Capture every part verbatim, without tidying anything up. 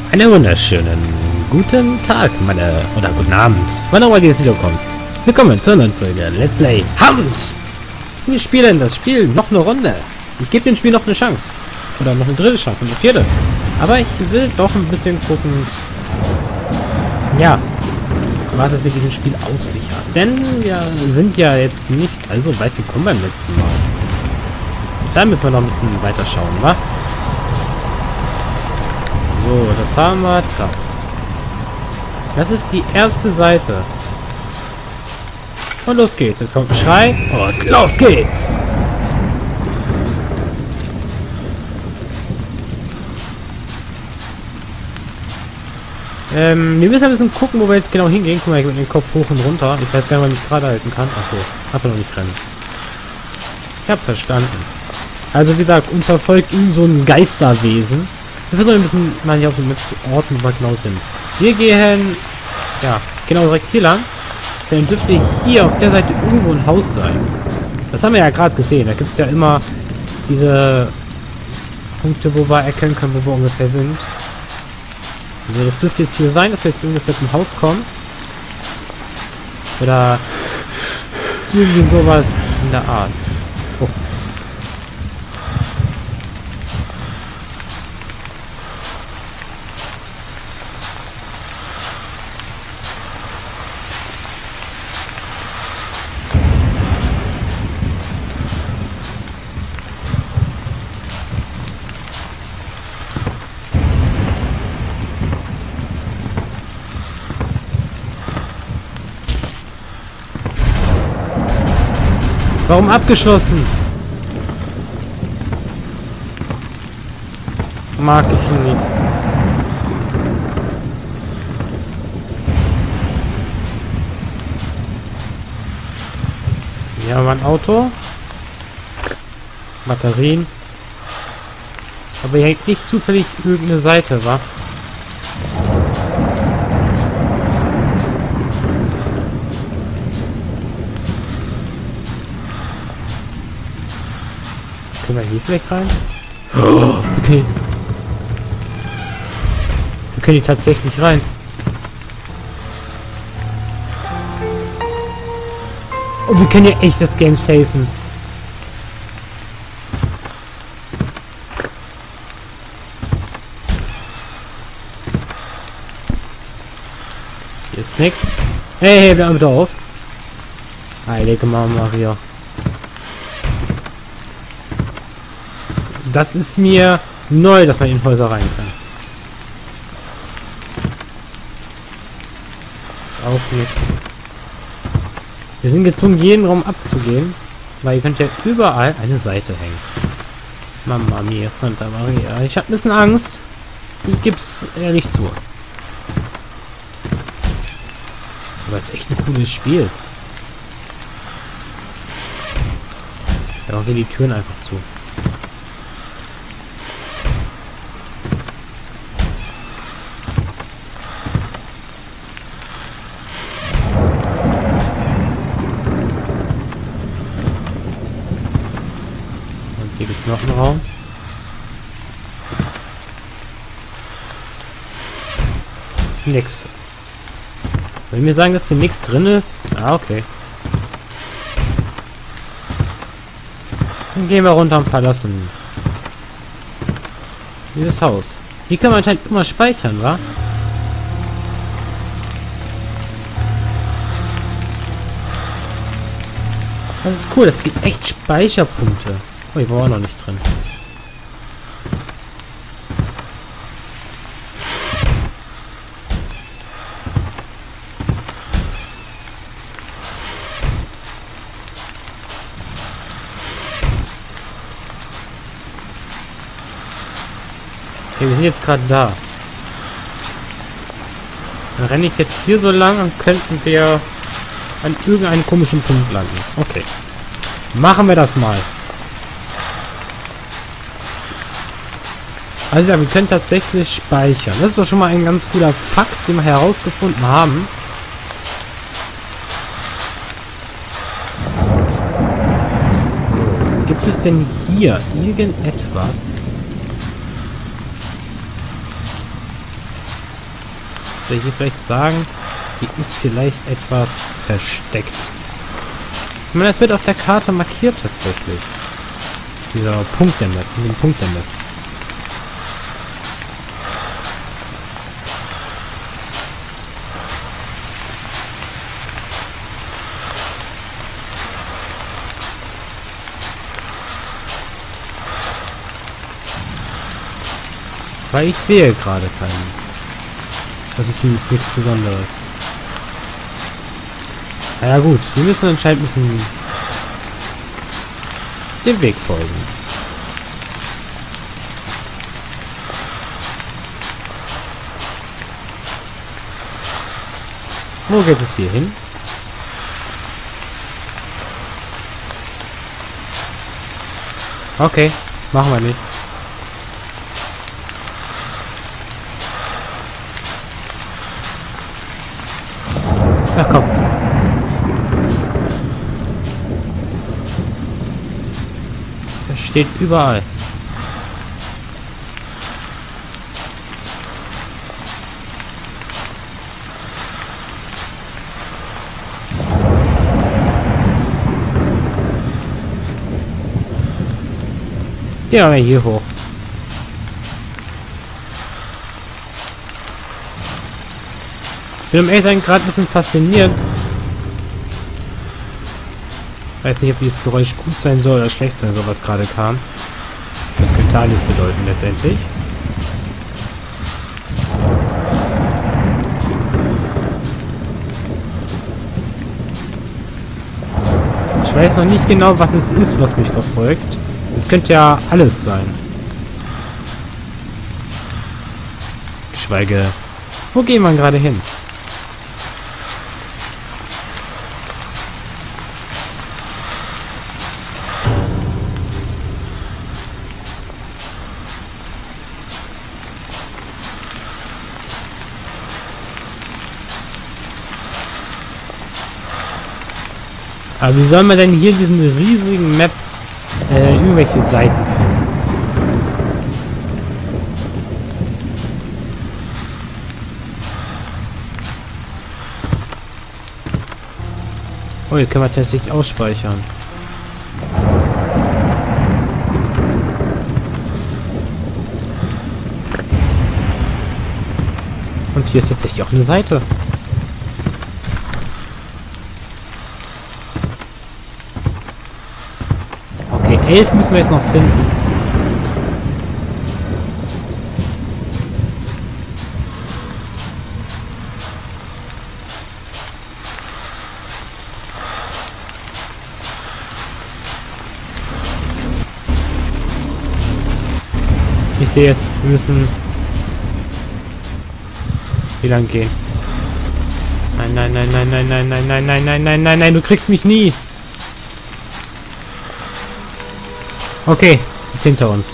Einen wunderschönen guten Tag, meine, oder guten Abend, wann auch immer dieses Video kommt. Willkommen zur neuen Folge Let's Play Hound! Wir spielen das Spiel noch eine Runde. Ich gebe dem Spiel noch eine Chance. Oder noch eine dritte Chance und eine vierte. Aber ich will doch ein bisschen gucken, ja, was es mit diesem Spiel auf sich hat. Denn wir sind ja jetzt nicht allzu weit gekommen beim letzten Mal. Da müssen wir noch ein bisschen weiter schauen, wa? So, das haben wir da. Das ist die erste Seite. Und los geht's. Jetzt kommt ein Schrei. Und los geht's. Ähm, wir müssen ein bisschen gucken, wo wir jetzt genau hingehen. Guck mal, ich mit dem Kopf hoch und runter. Ich weiß gar nicht, wann ich mich gerade halten kann. Achso, einfach noch nicht rennen. Ich hab verstanden. Also wie gesagt, uns verfolgt irgend so ein Geisterwesen. Wir versuchen ein bisschen mal hier auf dem Map zu orten, wo wir genau sind. Wir gehen, ja, genau direkt hier lang. Dann dürfte hier auf der Seite irgendwo ein Haus sein. Das haben wir ja gerade gesehen. Da gibt es ja immer diese Punkte, wo wir erkennen können, wo wir ungefähr sind. Also das dürfte jetzt hier sein, dass wir jetzt ungefähr zum Haus kommen. Oder irgendwie sowas in der Art. Oh. Warum abgeschlossen? Mag ich ihn nicht. Hier haben wir ein Auto. Batterien. Aber hier hängt nicht zufällig irgendeine Seite, wa? Können wir hier vielleicht rein? Oh, wir können, wir können hier tatsächlich rein. Oh, wir können hier echt das Game safen. Hier ist nix. Hey, hey, wir haben wieder auf. Heilige Mama Maria. Das ist mir neu, dass man in Häuser rein kann. Ist auch nichts. Wir sind gezwungen, jeden Raum abzugehen, weil ihr könnt ja überall eine Seite hängen. Mama mia, Santa Maria. Ich habe ein bisschen Angst. Ich gebe es ehrlich zu. Aber es ist echt ein cooles Spiel. Ja, gehen die Türen einfach zu. Hier gibt es noch einen Raum. Nix. Wenn wir sagen, dass hier nichts drin ist. Ah, okay. Dann gehen wir runter und verlassen dieses Haus. Hier können wir anscheinend immer speichern, wa? Das ist cool, das gibt echt Speicherpunkte. Oh, ich war auch noch nicht drin. Okay, wir sind jetzt gerade da. Dann renne ich jetzt hier so lang und könnten wir an irgendeinem komischen Punkt landen. Okay. Machen wir das mal. Also ja, wir können tatsächlich speichern. Das ist doch schon mal ein ganz cooler Fakt, den wir herausgefunden haben. Gibt es denn hier irgendetwas, wir hier vielleicht sagen, hier ist vielleicht etwas versteckt. Ich meine, es wird auf der Karte markiert tatsächlich. Dieser Punkt der Map, diesen Punkt der Map. Weil ich sehe gerade keinen. Das ist zumindest nichts Besonderes. Na ja gut, wir müssen anscheinend müssen dem Weg folgen. Wo geht es hier hin? Okay, machen wir nicht. Ach komm. Das steht überall. Gehen wir mal hier hoch. Ich bin um ehrlich sein gerade ein bisschen fasziniert. Weiß nicht, ob dieses Geräusch gut sein soll oder schlecht sein soll, was gerade kam. Das könnte alles bedeuten letztendlich. Ich weiß noch nicht genau, was es ist, was mich verfolgt. Es könnte ja alles sein. Geschweige, wo gehen wir gerade hin? Aber wie soll man denn hier diesen riesigen Map äh, irgendwelche Seiten finden? Oh, hier können wir tatsächlich ausspeichern. Und hier ist tatsächlich auch eine Seite. Okay, elf müssen wir jetzt noch finden. Ich sehe jetzt, wir müssen wie lang gehen. Nein, nein, nein, nein, nein, nein, nein, nein, nein, nein, nein, nein, nein, du kriegst mich nie. Okay, es ist hinter uns.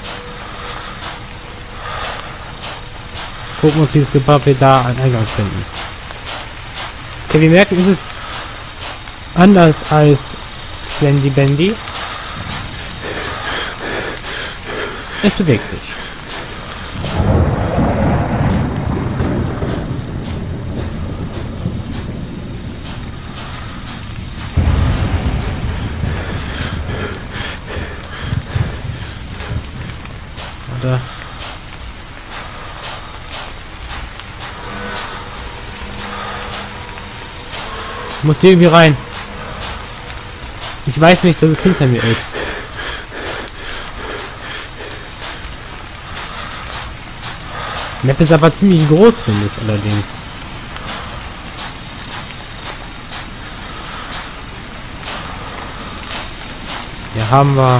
Gucken uns, wie es gebaut wird, da einen Eingang finden. Okay, wir merken, es ist anders als Slendy Bendy. Es bewegt sich. Oder? Ich muss hier irgendwie rein. Ich weiß nicht, dass es hinter mir ist. Die Map ist aber ziemlich groß, finde ich allerdings. Hier haben wir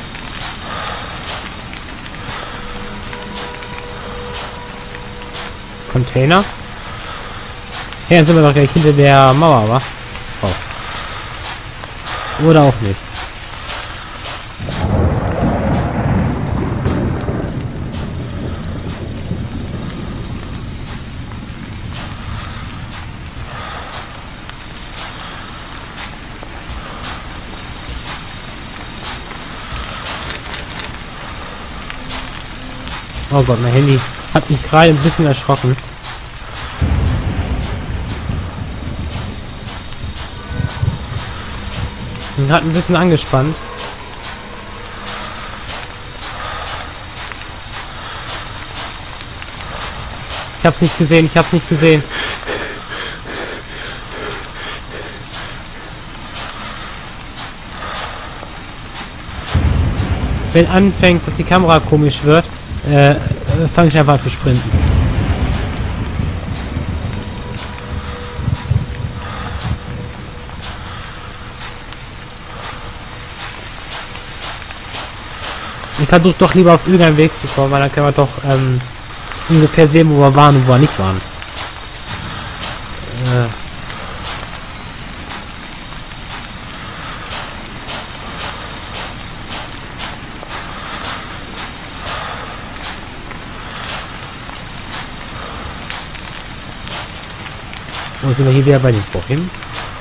Container. Hey, dann sind wir doch gleich hinter der Mauer, wa? Oh. Oder auch nicht. Oh Gott, mein Handy hat mich gerade ein bisschen erschrocken. Bin gerade ein bisschen angespannt. Ich hab's nicht gesehen, ich hab's nicht gesehen. Wenn anfängt, dass die Kamera komisch wird, äh, fange ich einfach an zu sprinten. Ich versuche doch lieber auf irgendeinen Weg zu kommen, weil dann können wir doch ähm, ungefähr sehen, wo wir waren und wo wir nicht waren. Äh. Und sind wir hier wieder bei den Bäumen?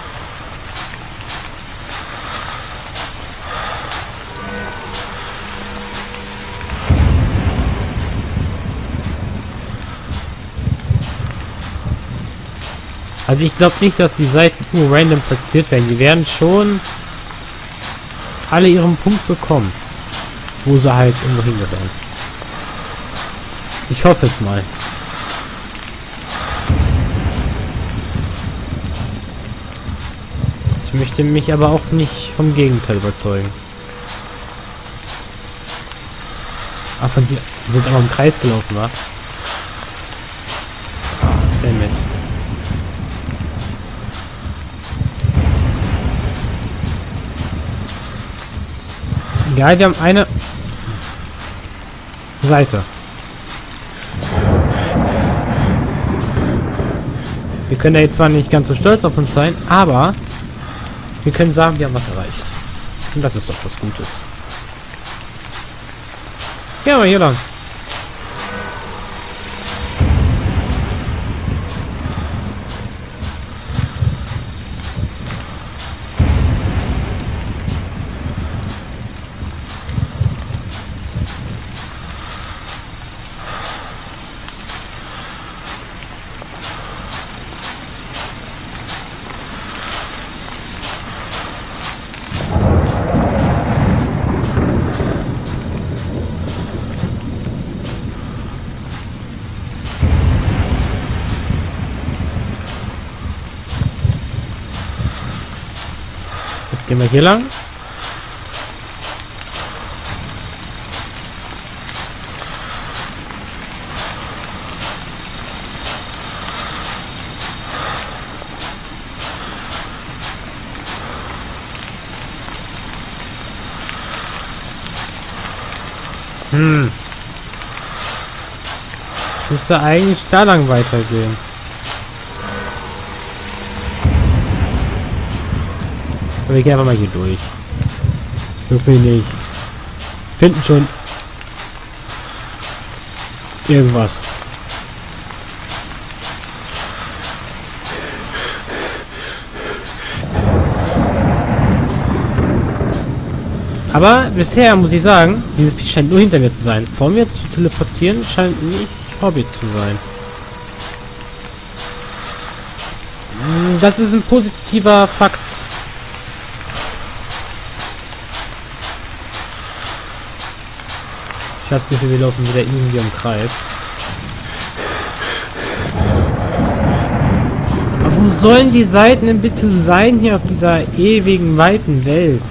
Also ich glaube nicht, dass die Seiten nur random platziert werden. Die werden schon alle ihren Punkt bekommen, wo sie halt irgendwo hingehören. Ich hoffe es mal. Ich möchte mich aber auch nicht vom Gegenteil überzeugen. Ah, von dir. Wir sind aber im Kreis gelaufen, wa? Sehr nett. Egal, wir haben eine Seite. Wir können ja jetzt zwar nicht ganz so stolz auf uns sein, aber wir können sagen, wir haben was erreicht. Und das ist doch was Gutes. Gehen wir hier lang. Gehen wir hier lang. Hm. Müsste eigentlich da lang weitergehen. Aber wir gehen einfach mal hier durch. Wirklich nicht. Finden schon irgendwas. Aber bisher muss ich sagen, dieses Vieh scheint nur hinter mir zu sein. Vor mir zu teleportieren scheint nicht Hobby zu sein. Das ist ein positiver Fakt. Ich habe das Gefühl, wir laufen wieder irgendwie im Kreis. Aber wo sollen die Seiten denn bitte sein hier auf dieser ewigen, weiten Welt?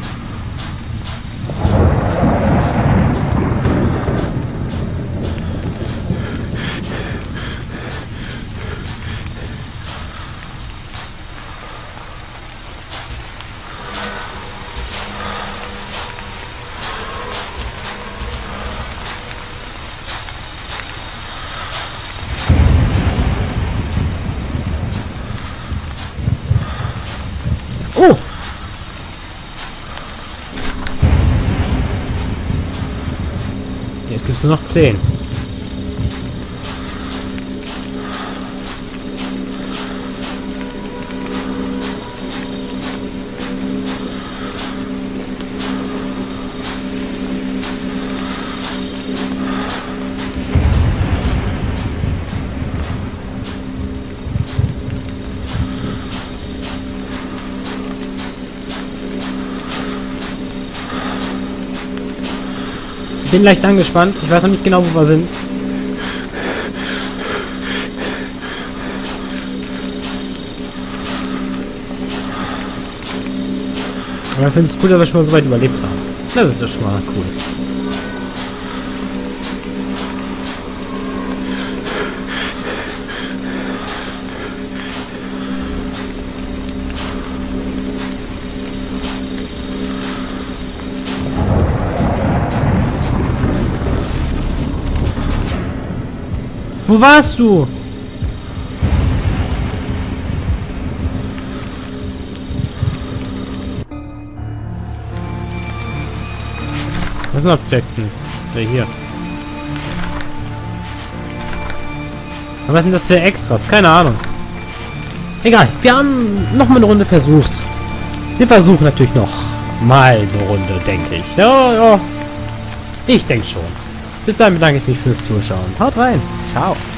Oh! Jetzt gibt es nur noch zehn. Bin leicht angespannt. Ich weiß noch nicht genau, wo wir sind. Aber ich finde es cool, dass wir schon mal so weit überlebt haben. Das ist ja schon mal cool. Wo warst du? Was sind Objekten? Ja, hier. Aber was sind das für Extras? Keine Ahnung. Egal, wir haben noch mal eine Runde versucht. Wir versuchen natürlich noch mal eine Runde, denke ich. Ja, ja. Ich denke schon. Bis dahin bedanke ich mich fürs Zuschauen. Haut rein. Ciao.